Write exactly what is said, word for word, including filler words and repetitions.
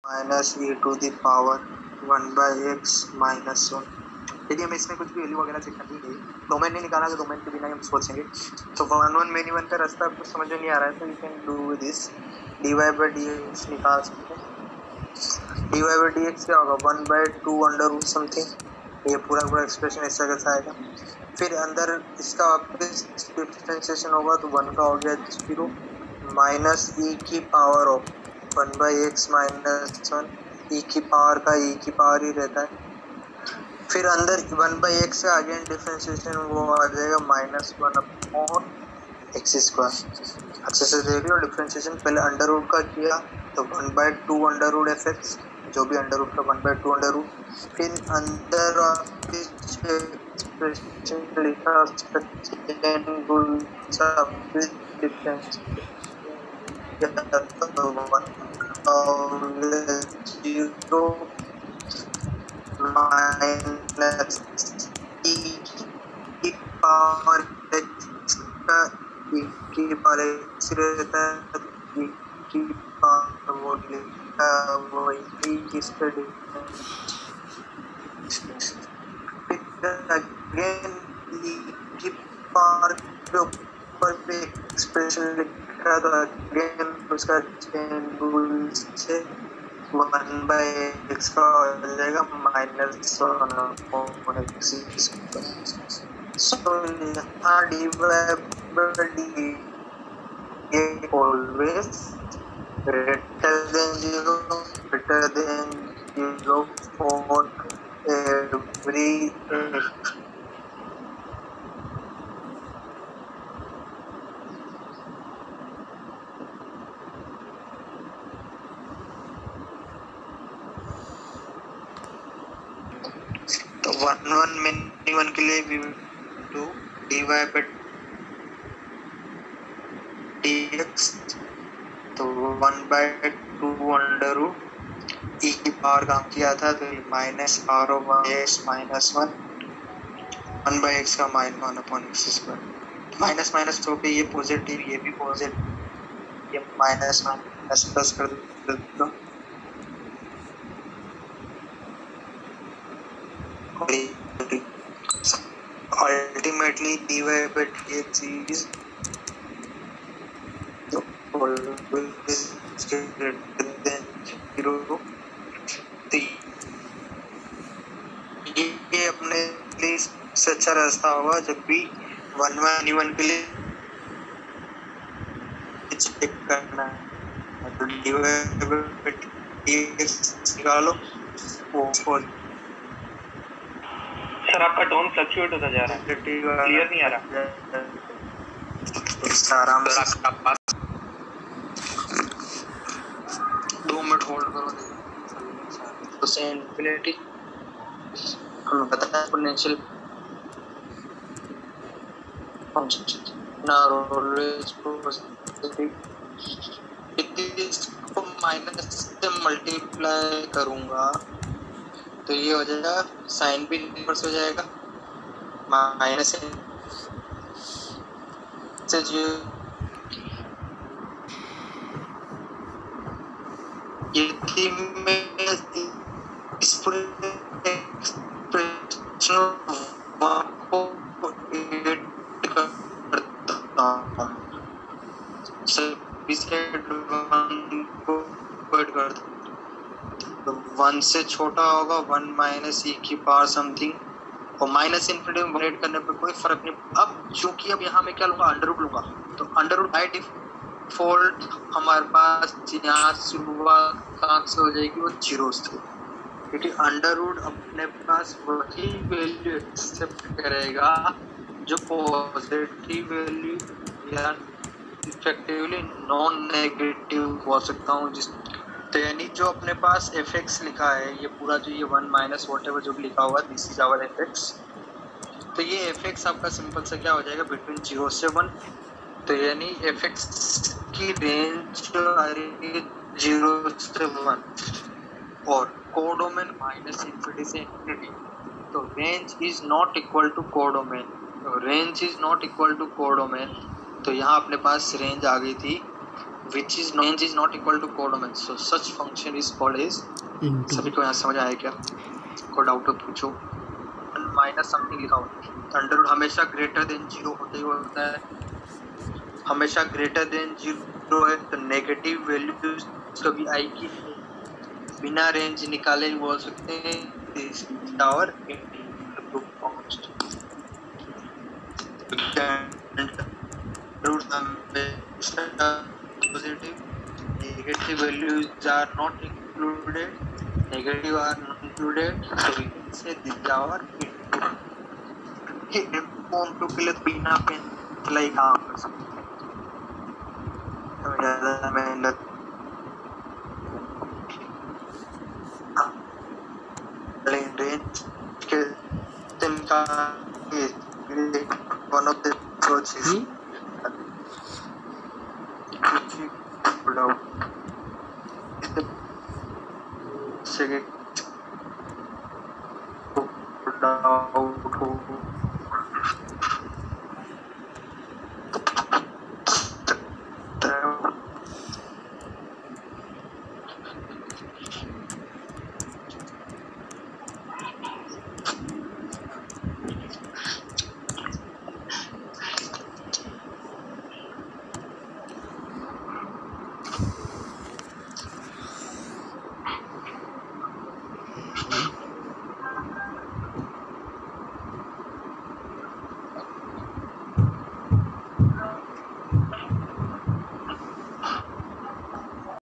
Minus E to the power one by X minus one. यदि हमें इसमें कुछ भी वैल्यू वगैरह चेक करनी है, डोमेन नहीं निकाला तो डोमेन के बिना हम सोचेंगे। तो वन वन मेनी वन का रास्ता आपको समझ में नहीं आ रहा है तो you can do this, D Y by D X निकाल सकते हैं। D Y by D X क्या होगा, one by two under root something, ये पूरा पूरा एक्सप्रेशन इस तरह से आएगा। फिर अंदर इसका वापस डिफरेंशिएशन होगा तो वन का हो गया जीरो माइनस ई की power of one by X minus one, E की पावर का ई की पावर ही रहता है। फिर अंदर वन बाई एक्स का अगेन डिफरेंशिएशन वो आ जाएगा minus one upon x square. अच्छे से देख लो डिफरेंशिएशन, पहले अंडर रूट का किया तो one by two under root F X, जो भी अंडर रूट का one by two under root, फिर अंदर एक्सप्रेशन लिखा डिफरेंस जीरो माइनस ई की पावर एक्स का ई की पावर एक्स रहता है, ई की पावर वो लिखा वो ई की स्टडी अगेन ई की पावर के ऊपर पे एक्सप्रेशन लिखा तो अगेन उसका चेन रूल से वन बाई एक्स का हो जाएगा minus one upon x square. So यहाँ डी बाई बाई डी ये always greater than zero, greater than zero for every x. तो वन वन मिनी वन के लिए भी two d Y by D x तो one by two under root e की power काम किया था तो ये minus r o one x minus one, one by x का minus one upon x square. Minus minus तो पे ये पॉजिटिव ये भी पॉजिटिव, ये माइनस माइनस प्लस कर दो। Ultimately dy by dx is always greater than zero। तो ये अपने लिए सबसे अच्छा रास्ता होगा जब भी वन वन वन के लिए चेक करना है तो dy by dx निकालो वो सर आपका टोन फ्लक्चुएट होता जा रहा है, क्लियर नहीं आ रहा। आराम से दो मिनट होल्ड करो, तो से इन्फिनिटी हमें पता है एक्सपोनेंशियल फंक्शन ना ऑलवेज पॉजिटिव, इसको माइनस से मल्टीप्लाई करूंगा तो ये हो जाएगा साइन भी इनवर्स हो जाएगा माइनस से जो यदि मैं इस पूरे एक्सप्रेशन को एड करता हूँ सभी से वन को एड करता हूँ तो वन से छोटा होगा वन माइनस ई की पावर समथिंग और माइनस इन्फिनिटी में वैलिड करने पर कोई फर्क नहीं। अब चूंकि अब यहाँ मैं क्या लूँगा अंडर रूट लूँगा तो अंडर रूट बाई डिफॉल्ट हमारे पास यहाँ शुरुआत कहाँ से हो जाएगी वो जीरो से, क्योंकि अंडर रूट अपने पास वही वैल्यू एक्सेप्ट करेगा जो पॉजिटिव वैल्यू या इफेक्टिवली नॉन नेगेटिव बोल सकता हूँ जिस तो यानी जो अपने पास एफ एक्स लिखा है ये पूरा जो ये वन माइनस वॉट एवर जो भी लिखा हुआ this is our f x, तो ये एफ एक्स आपका सिंपल से क्या हो जाएगा बिटवीन जीरो से वन, तो यानी एफ एक्स की रेंज जो आ रही है जीरो से वन और कोडोमेन माइनस इन्फिनिटी से इन्फिनिटी, तो range is not equal to codomain, तो range is not equal to codomain, तो यहाँ अपने पास रेंज आ गई थी which is range is not equal to codomain, so such function is called as into सभी को यहाँ समझ आया क्या? कोई डाउट हो पूछो. माइनस समथिंग लिखा होता है, अंडर रूट हमेशा ग्रेटर देन जीरो होते ही होता है, हमेशा ग्रेटर देन जीरो है तो नेगेटिव वैल्यूज कभी आएगी नहीं, बिना रेंज निकाले बोल सकते हैं this is our proof cost. Root हमेशा positive, negative values are not included, negative are not included, so we can say this is our input. ये input के लिए बिना पेन चलाई काम कर सकते हैं, हमें ज़्यादा मेहनत रेंज के तिनका one of the approaches से डाउट हो